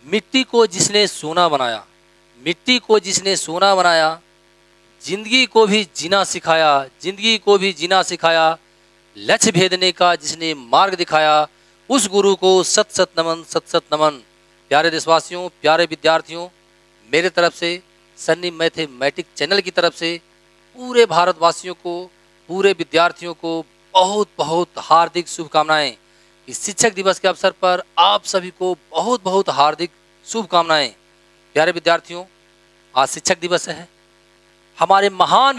मिट्टी को जिसने सोना बनाया, मिट्टी को जिसने सोना बनाया, जिंदगी को भी जीना सिखाया, जिंदगी को भी जीना सिखाया, लक्ष्य भेदने का जिसने मार्ग दिखाया, उस गुरु को सत सत नमन, सत सत नमन। प्यारे देशवासियों, प्यारे विद्यार्थियों, मेरे तरफ से, सन्नी मैथमेटिक चैनल की तरफ से पूरे भारतवासियों को, पूरे विद्यार्थियों को बहुत बहुत हार्दिक शुभकामनाएं। इस शिक्षक दिवस के अवसर पर आप सभी को बहुत बहुत हार्दिक शुभकामनाएं। प्यारे विद्यार्थियों, आज शिक्षक दिवस है। हमारे महान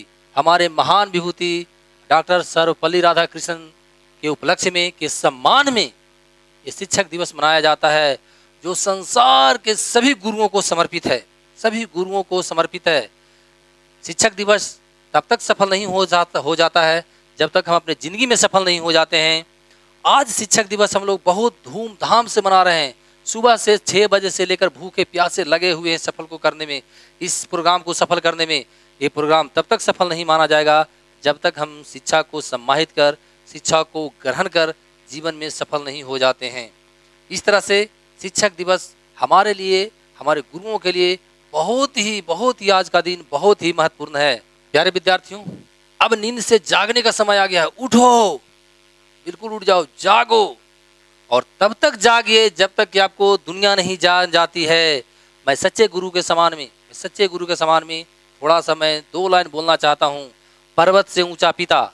विभूति डॉक्टर सर्वपल्ली राधाकृष्णन के उपलक्ष्य में, के सम्मान में ये शिक्षक दिवस मनाया जाता है, जो संसार के सभी गुरुओं को समर्पित है, सभी गुरुओं को समर्पित है। शिक्षक दिवस तब तक सफल नहीं हो जाता है जब तक हम अपने ज़िंदगी में सफल नहीं हो जाते हैं। आज शिक्षक दिवस हम लोग बहुत धूमधाम से मना रहे हैं। सुबह से 6 बजे से लेकर भूखे प्यासे लगे हुए हैं सफल को करने में, इस प्रोग्राम को सफल करने में। ये प्रोग्राम तब तक सफल नहीं माना जाएगा जब तक हम शिक्षा को सम्मानित कर, शिक्षा को ग्रहण कर जीवन में सफल नहीं हो जाते हैं। इस तरह से शिक्षक दिवस हमारे लिए, हमारे गुरुओं के लिए बहुत ही आज का दिन बहुत ही महत्वपूर्ण है। प्यारे विद्यार्थियों, अब नींद से जागने का समय आ गया है। उठो, बिल्कुल उठ जाओ, जागो, और तब तक जागिए जब तक कि आपको दुनिया नहीं जान जाती है। मैं सच्चे गुरु के समान में थोड़ा सा मैं 2 लाइन बोलना चाहता हूँ। पर्वत से ऊंचा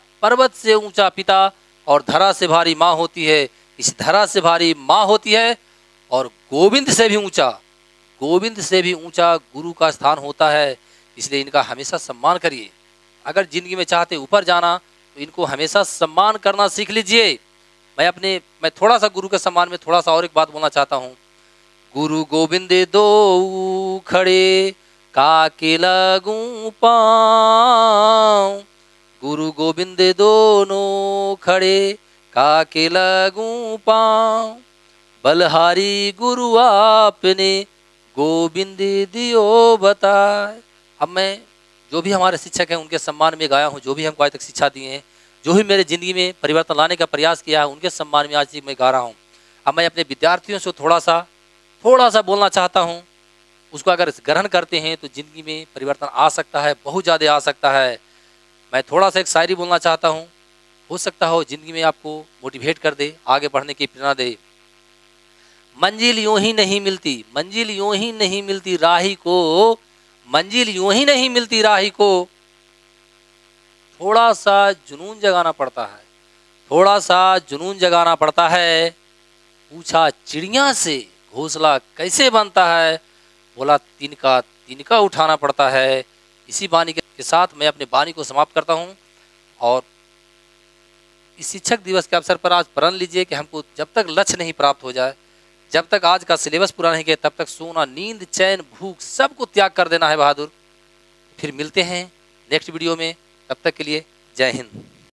पिता और धरा से भारी माँ होती है, इस धरा से भारी माँ होती है, और गोविंद से भी ऊंचा गुरु का स्थान होता है। इसलिए इनका हमेशा सम्मान करिए। अगर जिंदगी में चाहते ऊपर जाना तो इनको हमेशा सम्मान करना सीख लीजिए। मैं थोड़ा सा गुरु के सम्मान में थोड़ा सा और एक बात बोलना चाहता हूँ। गुरु गोविंद दो खड़े काके लगूं पाँव, गुरु गोविंद दोनों खड़े काके लगूं पाँव, बलहारी गुरु आपने गोविंद दियो बताए। अब मैं जो भी हमारे शिक्षक हैं उनके सम्मान में गाया हूँ, जो भी हमको आज तक शिक्षा दिए हैं, जो भी मेरे ज़िंदगी में परिवर्तन लाने का प्रयास किया है, उनके सम्मान में आज मैं गा रहा हूँ। अब मैं अपने विद्यार्थियों से थोड़ा सा बोलना चाहता हूँ। उसको अगर ग्रहण करते हैं तो ज़िंदगी में परिवर्तन आ सकता है, बहुत ज़्यादा आ सकता है। मैं थोड़ा सा एक शायरी बोलना चाहता हूँ, हो सकता हो ज़िंदगी में आपको मोटिवेट कर दे, आगे बढ़ने की प्रेरणा दे। मंजिल यूं ही नहीं मिलती, मंजिल यूं ही नहीं मिलती राही को, मंजिल यूं ही नहीं मिलती राही को, थोड़ा सा जुनून जगाना पड़ता है, थोड़ा सा जुनून जगाना पड़ता है। पूछा चिड़िया से घोंसला कैसे बनता है, बोला तिनका तिनका उठाना पड़ता है। इसी वाणी के साथ मैं अपने वाणी को समाप्त करता हूँ। और इस शिक्षक दिवस के अवसर पर आज प्रण लीजिए कि हमको जब तक लक्ष्य नहीं प्राप्त हो जाए, जब तक आज का सिलेबस पूरा नहीं किया, तब तक सोना, नींद, चैन, भूख सबको त्याग कर देना है बहादुर। फिर मिलते हैं नेक्स्ट वीडियो में, तब तक के लिए जय हिंद।